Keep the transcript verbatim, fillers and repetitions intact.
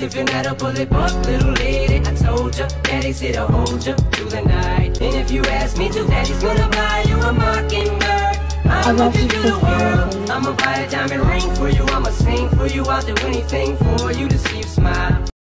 if you're not a bullet book, little lady. I told ya, daddy's here to hold ya through the night. And if you ask me to, daddy's gonna buy you a Mockingbird. I'm up to do the world. I'ma buy a diamond ring for you. I'ma sing for you. I'll do anything for you to see you smile.